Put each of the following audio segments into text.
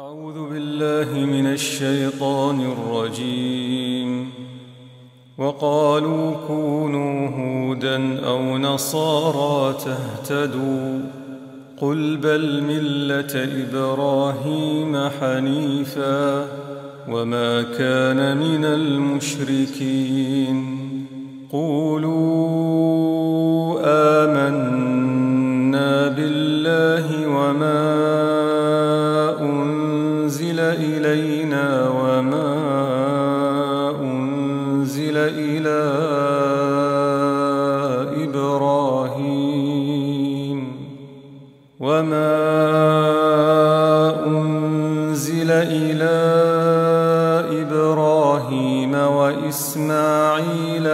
أعوذ بالله من الشيطان الرجيم. وقالوا كونوا هودا أو نصارى تهتدوا قل بل ملة إبراهيم حنيفا وما كان من المشركين. قولوا آمنا بالله وما أنزل إلينا وما أنزل إلى إبراهيم وإسماعيل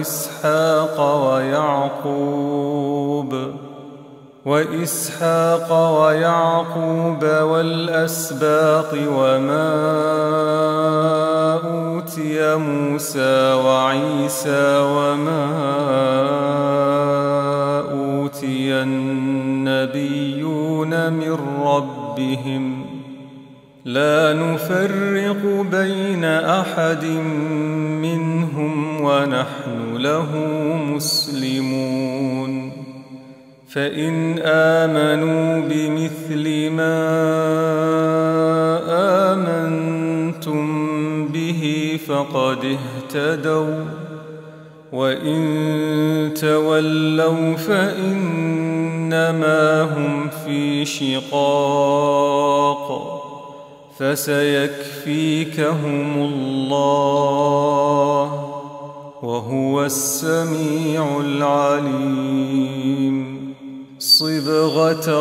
وإسحاق ويعقوب والأسباط وما أوتي موسى وعيسى وما أوتي النبيون من ربهم لا نفرق بين أحد منهم ونحن له مسلمون. فإن آمنوا بمثل ما آمنتم به فقد اهتدوا وإن تولوا فإنما هم في شقاق فسيكفيكهم الله وهو السميع العليم. صبغة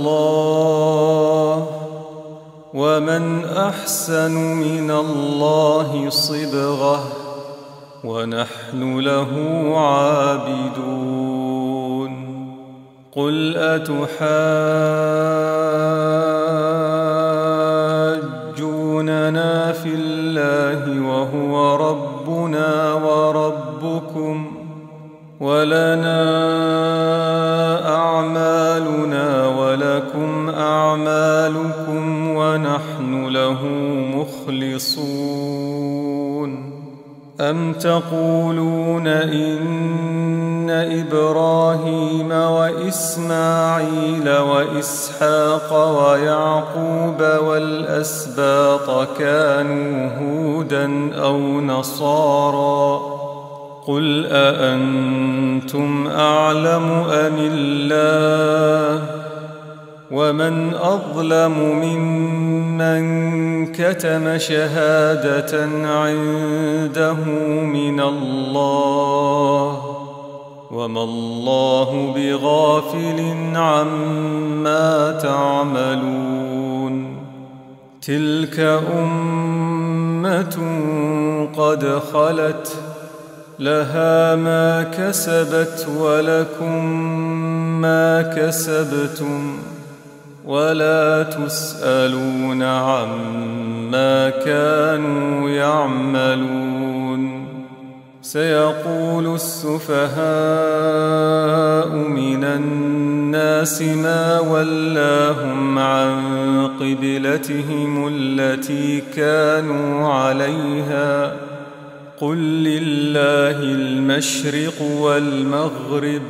الله ومن أحسن من الله صبغة ونحن له عابدون. قل أتحاجوننا في الله وهو ربنا وربكم ولنا أعمالنا ولكم أعمالكم ونحن له مخلصون. أم تقولون إن إبراهيم وإسماعيل وإسحاق ويعقوب والأسباط كانوا هودا أو نصارى قل أأنتم أعلم أم الله ومن أظلم ممن كتم شهادة عنده من الله وما الله بغافل عما تعملون. تلك أمة قد خلت لها ما كسبت ولكم ما كسبتم ولا تسألون عما كانوا يعملون. سيقول السفهاء من الناس ما ولاهم عن قبلتهم التي كانوا عليها قل لله المشرق والمغرب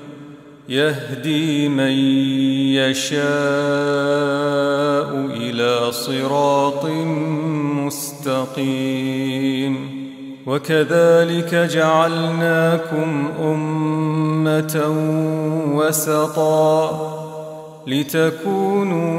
يهدي من يشاء إلى صراط مستقيم. وكذلك جعلناكم أمة وسطا لتكونوا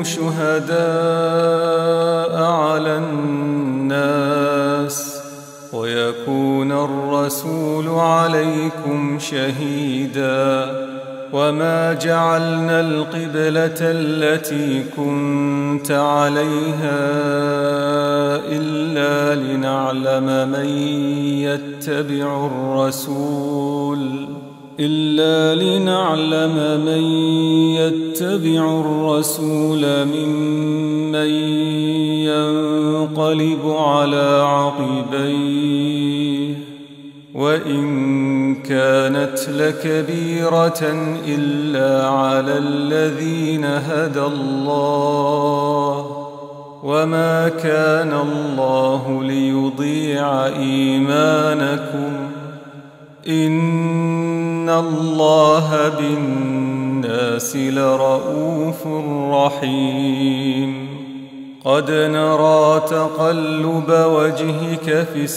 شهداء على الناس ويكون الرسول عليكم شهيدا. وما جعلنا القبلة التي كنت عليها إلا لنعلم من يتبع الرسول ممن ينقلب على عقبيه وإن كانت لكبيرة إلا على الذين هدى الله وما كان الله ليضيع إيمانكم إن الله بالناس لرءوف رحيم قد نرى تقلب وجهك في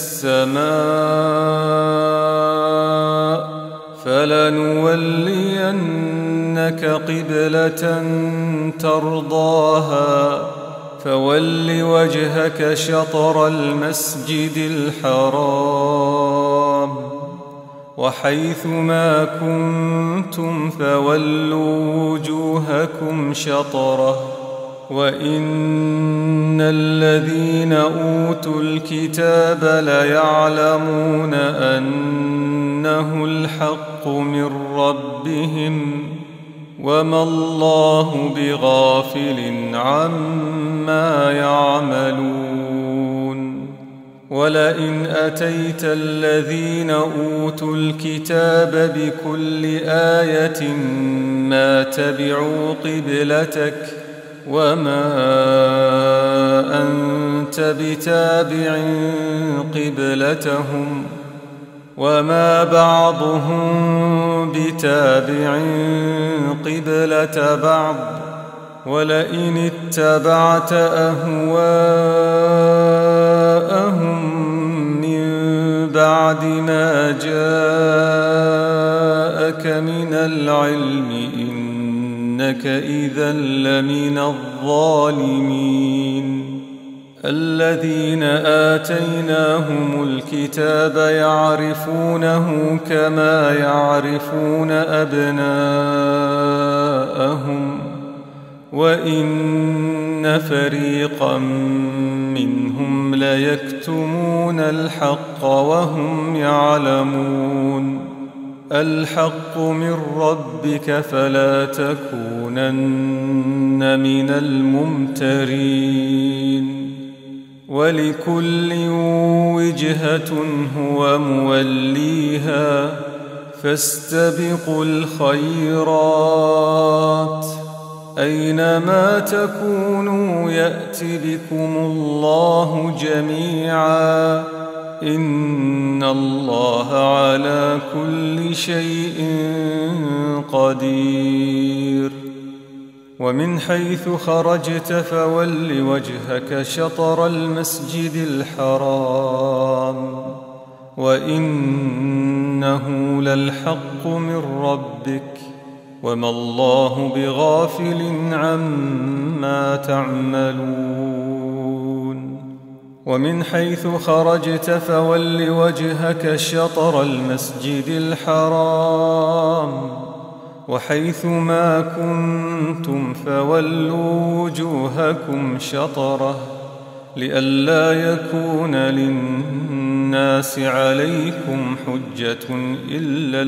السماء فلنولينك قبلة ترضاها فول وجهك شطر المسجد الحرام وحيث ما كنتم فولوا وجوهكم شطره وإن الذين أوتوا الكتاب ليعلمون أنه الحق من ربهم وما الله بغافل عما يعملون ولئن أتيت الذين أوتوا الكتاب بكل آية ما تبعوا قبلتك وما أنت بتابع قبلتهم وما بعضهم بتابع قبلة بعض ولئن اتبعت أهواءهم من بعد ما جاءك من العلم إنك إذا لمن الظالمين الذين آتيناهم الكتاب يعرفونه كما يعرفون أبناءهم وإن فريقا منهم ليكتمون الحق وهم يعلمون الحق من ربك فلا تكونن من الممترين ولكل وجهة هو موليها فاستبقوا الخيرات أينما تكونوا يأت بكم الله جميعا إن الله على كل شيء قدير ومن حيث خرجت فول وجهك شطر المسجد الحرام وإنه للحق من ربك وما الله بغافل عما تعملون ومن حيث خرجت فول وجهك شطر المسجد الحرام وحيث ما كنتم فولوا وجوهكم شطره لئلا يكون للناس عليكم حجة إلا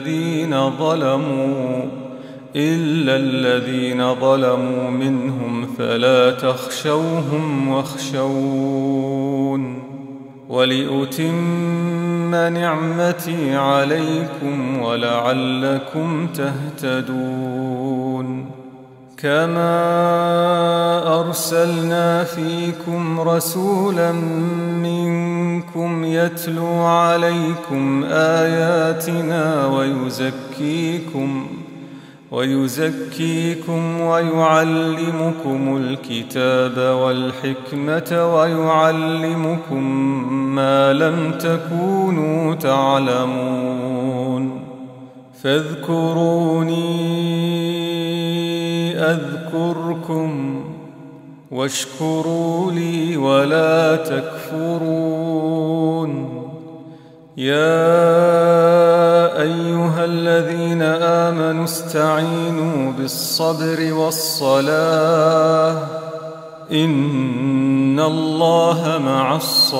الذين ظلموا منهم فلا تخشوهم واخشون ولأتم نعمتي عليكم ولعلكم تهتدون كما أرسلنا فيكم رسولا منكم يتلو عليكم آياتنا ويزكيكم ويعلمكم الكتاب والحكمة ويعلمكم ما لم تكونوا تعلمون فاذكروني أذكركم واشكروا لي ولا تكفرون يا أيها الذين آمنوا استعينوا بالصبر والصلاة إن الله مع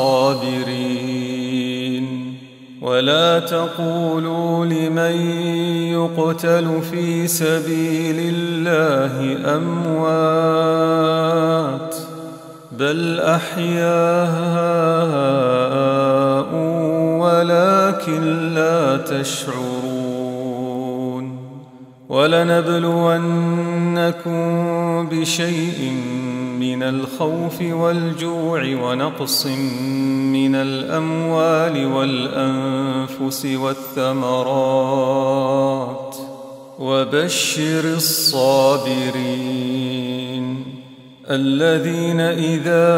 الصابرين ولا تقولوا لمن يقتل في سبيل الله أموات بل أحياء ولكن لا تشعرون ولنبلونكم بشيء من الخوف والجوع ونقص من الأموال والأنفس والثمرات وبشر الصابرين الذين إذا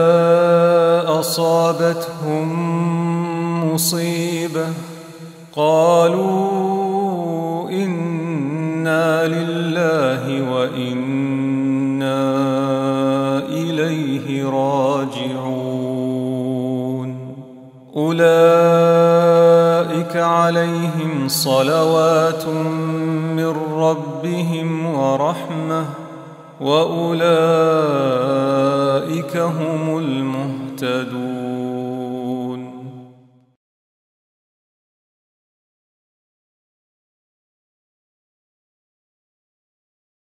أصابتهم مصيبة قالوا إنا لله وإنا إليه راجعون أولئك عليهم صلوات من ربهم ورحمة وأولئك هم المهتدون